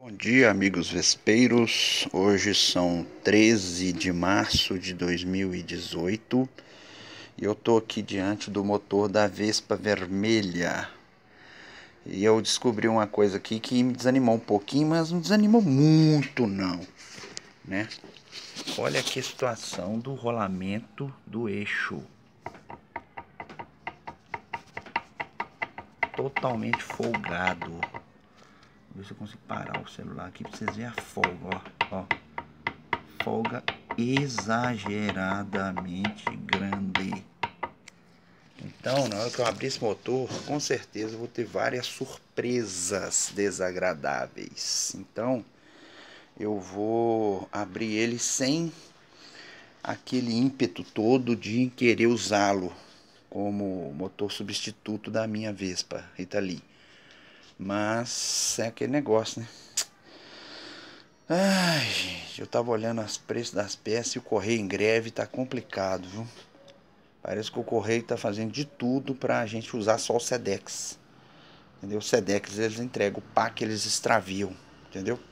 Bom dia, amigos vespeiros. Hoje são 13 de março de 2018 e eu tô aqui diante do motor da Vespa vermelha. E eu descobri uma coisa aqui que me desanimou um pouquinho, mas não desanimou muito não, né? Olha aqui a situação do rolamento do eixo. Totalmente folgado. Vou ver se eu consigo parar o celular aqui pra vocês verem a folga, ó. Folga exageradamente grande. Então, na hora que eu abrir esse motor, com certeza eu vou ter várias surpresas desagradáveis. Então, eu vou abrir ele sem aquele ímpeto todo de querer usá-lo como motor substituto da minha Vespa Rita-Lee. Mas é aquele negócio, né? Ai, gente, eu tava olhando os preços das peças e o correio em greve tá complicado, viu? Parece que o correio tá fazendo de tudo pra gente usar só o Sedex. Entendeu? O Sedex eles entregam o pack, eles extraviam, entendeu?